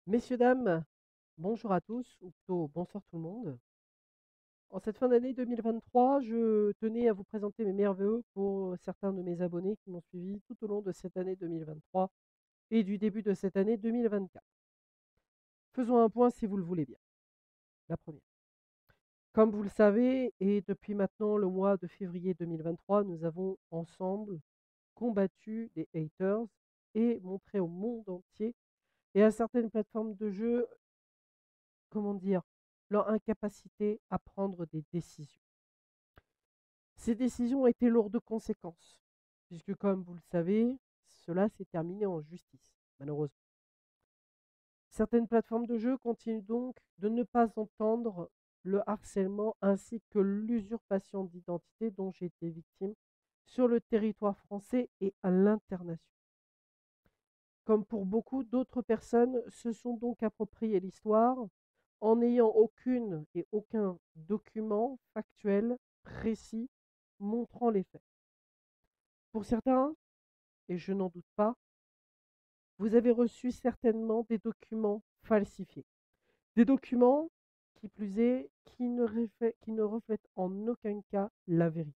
Messieurs, dames, bonjour à tous, ou plutôt bonsoir tout le monde. En cette fin d'année 2023, je tenais à vous présenter mes meilleurs vœux pour certains de mes abonnés qui m'ont suivi tout au long de cette année 2023 et du début de cette année 2024. Faisons un point si vous le voulez bien. La première. Comme vous le savez, et depuis maintenant le mois de février 2023, nous avons ensemble combattu des haters et montré au monde entier et à certaines plateformes de jeux, comment dire, leur incapacité à prendre des décisions. Ces décisions ont été lourdes de conséquences, puisque comme vous le savez, cela s'est terminé en justice, malheureusement. Certaines plateformes de jeux continuent donc de ne pas entendre le harcèlement ainsi que l'usurpation d'identité dont j'ai été victime sur le territoire français et à l'international. Comme pour beaucoup d'autres personnes, se sont donc appropriées l'histoire en n'ayant aucune et aucun document factuel précis montrant les faits. Pour certains, et je n'en doute pas, vous avez reçu certainement des documents falsifiés. Des documents, qui plus est, qui ne reflètent en aucun cas la vérité.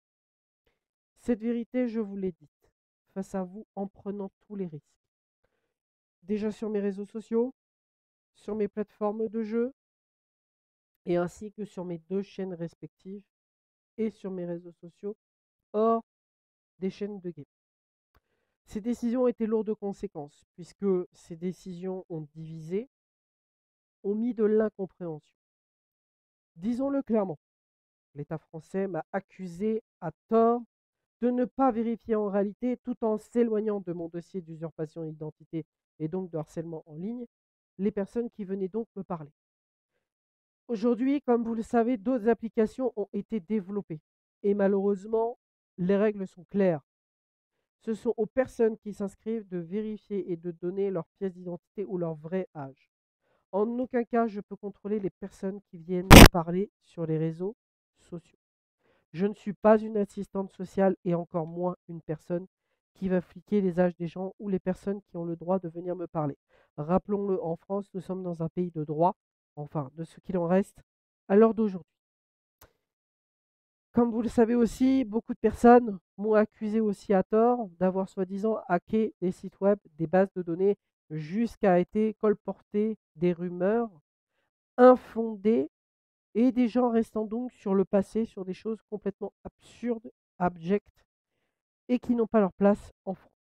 Cette vérité, je vous l'ai dite, face à vous en prenant tous les risques. Déjà sur mes réseaux sociaux, sur mes plateformes de jeux, et ainsi que sur mes deux chaînes respectives, et sur mes réseaux sociaux hors des chaînes de game. Ces décisions étaient lourdes de conséquences, puisque ces décisions ont divisé, ont mis de l'incompréhension. Disons-le clairement, l'État français m'a accusé à tort de ne pas vérifier en réalité, tout en s'éloignant de mon dossier d'usurpation d'identité et donc de harcèlement en ligne, les personnes qui venaient donc me parler. Aujourd'hui, comme vous le savez, d'autres applications ont été développées. Et malheureusement, les règles sont claires. Ce sont aux personnes qui s'inscrivent de vérifier et de donner leur pièce d'identité ou leur vrai âge. En aucun cas, je peux contrôler les personnes qui viennent me parler sur les réseaux sociaux. Je ne suis pas une assistante sociale et encore moins une personne qui va fliquer les âges des gens ou les personnes qui ont le droit de venir me parler. Rappelons-le, en France, nous sommes dans un pays de droit, enfin de ce qu'il en reste, à l'heure d'aujourd'hui. Comme vous le savez aussi, beaucoup de personnes m'ont accusé aussi à tort d'avoir soi-disant hacké des sites web, des bases de données, jusqu'à été colporter des rumeurs infondées et des gens restant donc sur le passé, sur des choses complètement absurdes, abjectes et qui n'ont pas leur place en France.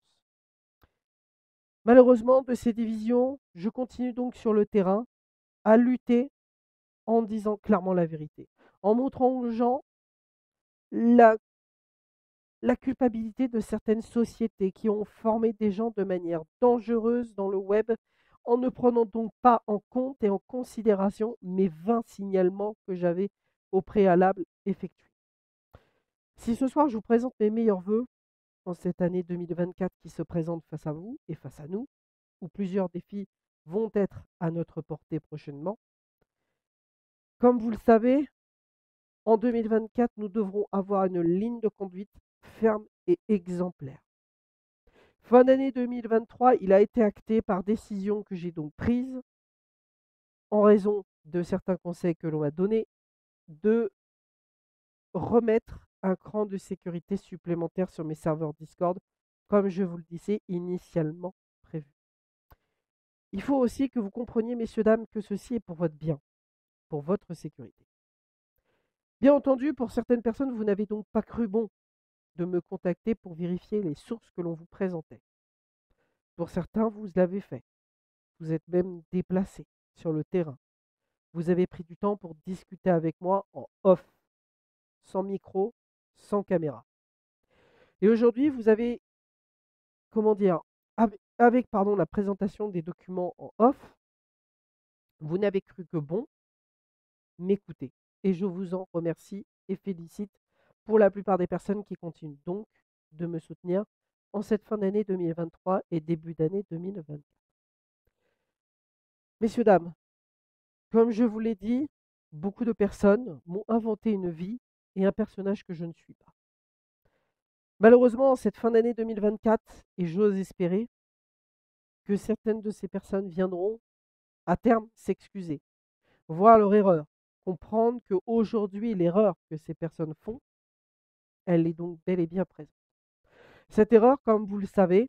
Malheureusement, de ces divisions, je continue donc sur le terrain à lutter en disant clairement la vérité, en montrant aux gens la la culpabilité de certaines sociétés qui ont formé des gens de manière dangereuse dans le web en ne prenant donc pas en compte et en considération mes 20 signalements que j'avais au préalable effectués. Si ce soir je vous présente mes meilleurs vœux en cette année 2024 qui se présente face à vous et face à nous, où plusieurs défis vont être à notre portée prochainement, comme vous le savez, en 2024, nous devrons avoir une ligne de conduite ferme et exemplaire. Fin d'année 2023, il a été acté par décision que j'ai donc prise, en raison de certains conseils que l'on m'a donnés, de remettre un cran de sécurité supplémentaire sur mes serveurs Discord, comme je vous le disais initialement prévu. Il faut aussi que vous compreniez, messieurs, dames, que ceci est pour votre bien, pour votre sécurité. Bien entendu, pour certaines personnes, vous n'avez donc pas cru bon de me contacter pour vérifier les sources que l'on vous présentait. Pour certains, vous l'avez fait. Vous êtes même déplacé sur le terrain. Vous avez pris du temps pour discuter avec moi en off, sans micro, sans caméra. Et aujourd'hui, vous avez, comment dire, avec pardon, la présentation des documents en off, vous n'avez cru que bon m'écouter. Et je vous en remercie et félicite pour la plupart des personnes qui continuent donc de me soutenir en cette fin d'année 2023 et début d'année 2024. Messieurs, dames, comme je vous l'ai dit, beaucoup de personnes m'ont inventé une vie et un personnage que je ne suis pas. Malheureusement, en cette fin d'année 2024, et j'ose espérer que certaines de ces personnes viendront À terme, s'excuser, voir leur erreur, comprendre qu'aujourd'hui, l'erreur que ces personnes font, elle est donc bel et bien présente. Cette erreur, comme vous le savez,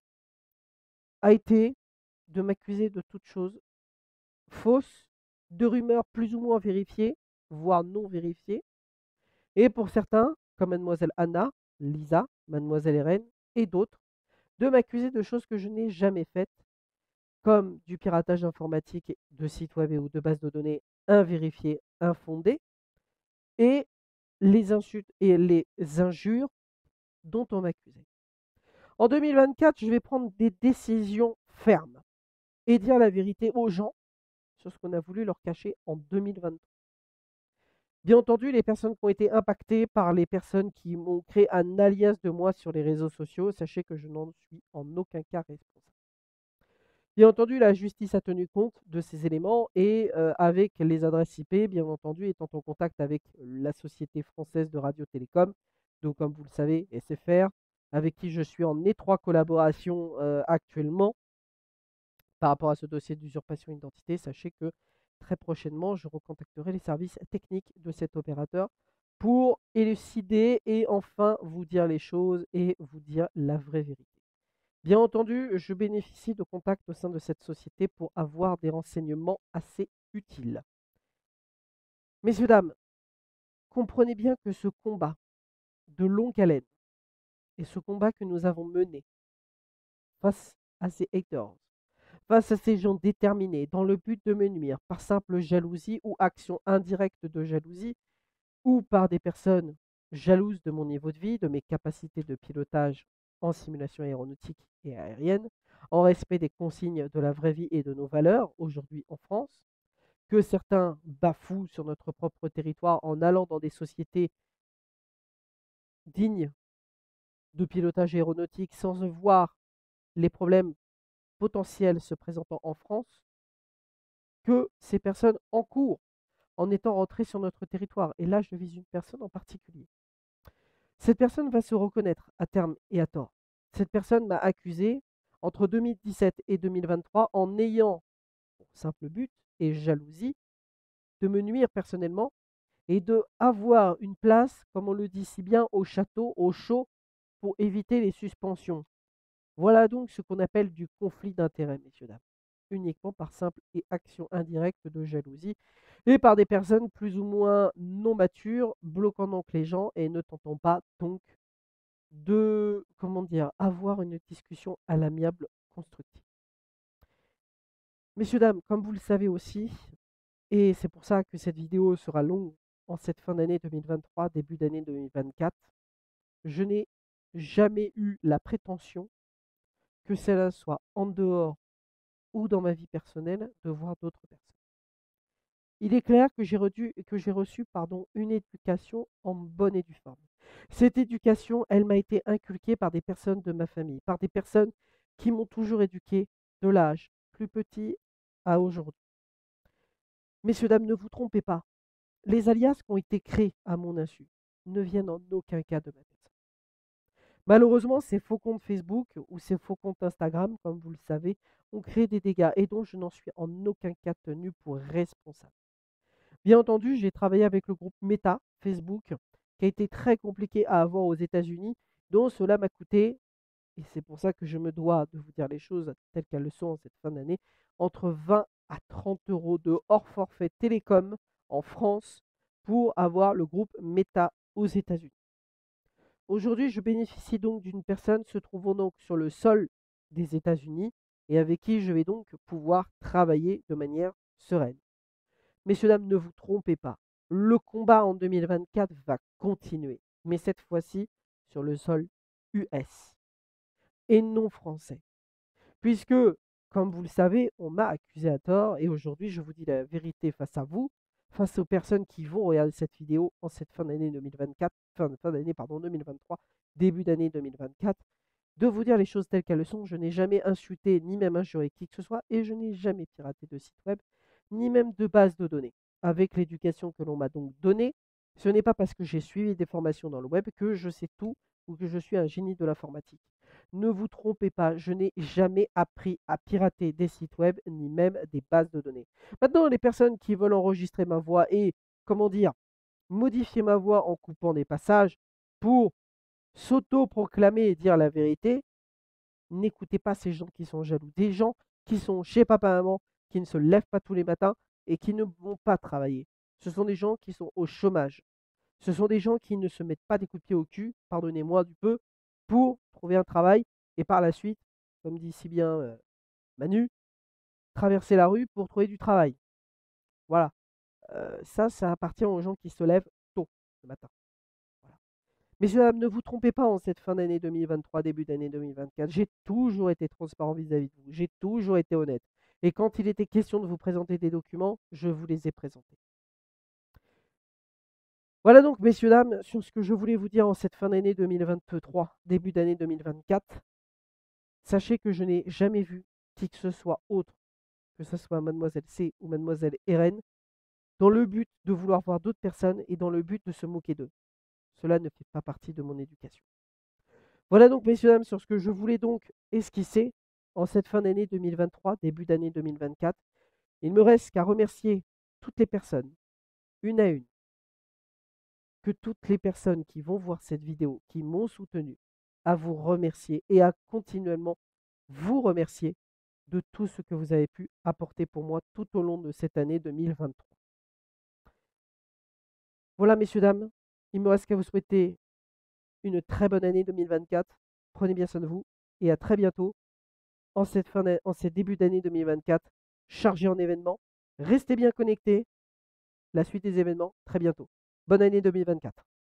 a été de m'accuser de toute chose fausse, de rumeurs plus ou moins vérifiées, voire non vérifiées, et pour certains, comme mademoiselle Anna, Lisa, mademoiselle Irène et d'autres, de m'accuser de choses que je n'ai jamais faites, comme du piratage informatique de sites web et ou de bases de données invérifiées, infondées, et les insultes et les injures dont on m'accusait. En 2024, je vais prendre des décisions fermes et dire la vérité aux gens sur ce qu'on a voulu leur cacher en 2023. Bien entendu, les personnes qui ont été impactées par les personnes qui m'ont créé un alias de moi sur les réseaux sociaux, sachez que je n'en suis en aucun cas responsable. Bien entendu, la justice a tenu compte de ces éléments et avec les adresses IP, bien entendu, étant en contact avec la Société française de radio-télécom, donc comme vous le savez, SFR, avec qui je suis en étroite collaboration actuellement par rapport à ce dossier d'usurpation d'identité, sachez que très prochainement, je recontacterai les services techniques de cet opérateur pour élucider et enfin vous dire les choses et vous dire la vraie vérité. Bien entendu, je bénéficie de contacts au sein de cette société pour avoir des renseignements assez utiles. Messieurs, dames, comprenez bien que ce combat de longue haleine et ce combat que nous avons mené face à ces haters, face à ces gens déterminés dans le but de me nuire par simple jalousie ou action indirecte de jalousie ou par des personnes jalouses de mon niveau de vie, de mes capacités de pilotage en simulation aéronautique et aérienne, en respect des consignes de la vraie vie et de nos valeurs aujourd'hui en France, que certains bafouent sur notre propre territoire en allant dans des sociétés dignes de pilotage aéronautique sans voir les problèmes potentiels se présentant en France, que ces personnes encourent en étant rentrées sur notre territoire. Et là, je vise une personne en particulier. Cette personne va se reconnaître à terme et à tort. Cette personne m'a accusé entre 2017 et 2023 en ayant pour simple but et jalousie de me nuire personnellement et de avoir une place, comme on le dit si bien, au château, au chaud, pour éviter les suspensions. Voilà donc ce qu'on appelle du conflit d'intérêts, messieurs, dames, uniquement par simple et action indirecte de jalousie et par des personnes plus ou moins non matures, bloquant donc les gens et ne tentant pas donc de, comment dire, avoir une discussion à l'amiable constructive. Messieurs, dames, comme vous le savez aussi, et c'est pour ça que cette vidéo sera longue en cette fin d'année 2023, début d'année 2024, je n'ai jamais eu la prétention, que cela soit en dehors ou dans ma vie personnelle, de voir d'autres personnes. Il est clair que j'ai reçu une éducation en bonne et due forme. Cette éducation, elle m'a été inculquée par des personnes de ma famille, par des personnes qui m'ont toujours éduqué de l'âge plus petit à aujourd'hui. Messieurs, dames, ne vous trompez pas. Les alias qui ont été créés à mon insu ne viennent en aucun cas de ma personne. Malheureusement, ces faux comptes Facebook ou ces faux comptes Instagram, comme vous le savez, ont créé des dégâts et dont je n'en suis en aucun cas tenu pour responsable. Bien entendu, j'ai travaillé avec le groupe Meta, Facebook, qui a été très compliqué à avoir aux États-Unis, dont cela m'a coûté, et c'est pour ça que je me dois de vous dire les choses telles qu'elles le sont en cette fin d'année, entre 20 à 30 euros de hors forfait télécom en France pour avoir le groupe Meta aux États-Unis. Aujourd'hui, je bénéficie donc d'une personne se trouvant donc sur le sol des États-Unis et avec qui je vais donc pouvoir travailler de manière sereine. Messieurs, dames, ne vous trompez pas. Le combat en 2024 va continuer, mais cette fois-ci sur le sol US et non français. Puisque, comme vous le savez, on m'a accusé à tort et aujourd'hui, je vous dis la vérité face à vous, face aux personnes qui vont regarder cette vidéo en cette fin d'année 2024, fin d'année, pardon, 2023, début d'année 2024, de vous dire les choses telles qu'elles sont. Je n'ai jamais insulté ni même injuré qui que ce soit et je n'ai jamais piraté de site web ni même de base de données. Avec l'éducation que l'on m'a donc donnée, Ce n'est pas parce que j'ai suivi des formations dans le web que je sais tout ou que je suis un génie de l'informatique. Ne vous trompez pas, je n'ai jamais appris à pirater des sites web ni même des bases de données. Maintenant, les personnes qui veulent enregistrer ma voix et, comment dire, modifier ma voix en coupant des passages pour s'auto-proclamer et dire la vérité, n'écoutez pas ces gens qui sont jaloux. Des gens qui sont chez papa-maman, qui ne se lèvent pas tous les matins et qui ne vont pas travailler. Ce sont des gens qui sont au chômage. Ce sont des gens qui ne se mettent pas des coups de pied au cul, pardonnez-moi du peu, pour trouver un travail et par la suite, comme dit si bien Manu, traverser la rue pour trouver du travail. Voilà. Ça appartient aux gens qui se lèvent tôt le matin. Voilà. Messieurs, dames, ne vous trompez pas en cette fin d'année 2023, début d'année 2024. J'ai toujours été transparent vis-à-vis de vous. J'ai toujours été honnête. Et quand il était question de vous présenter des documents, je vous les ai présentés. Voilà donc, messieurs, dames, sur ce que je voulais vous dire en cette fin d'année 2023, début d'année 2024. Sachez que je n'ai jamais vu qui que ce soit autre, que ce soit mademoiselle C ou mademoiselle Eren, dans le but de vouloir voir d'autres personnes et dans le but de se moquer d'eux. Cela ne fait pas partie de mon éducation. Voilà donc, messieurs, dames, sur ce que je voulais donc esquisser en cette fin d'année 2023, début d'année 2024. Il me reste qu'à remercier toutes les personnes, une à une, que toutes les personnes qui vont voir cette vidéo, qui m'ont soutenu, à vous remercier et à continuellement vous remercier de tout ce que vous avez pu apporter pour moi tout au long de cette année 2023. Voilà, messieurs, dames, il me reste qu'à vous souhaiter une très bonne année 2024. Prenez bien soin de vous et à très bientôt en cette début d'année 2024 chargé en événements. Restez bien connectés. La suite des événements très bientôt. Bonne année 2024.